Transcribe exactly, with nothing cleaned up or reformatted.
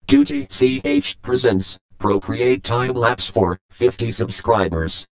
two T C H presents Procreate Time Lapse for fifty subscribers.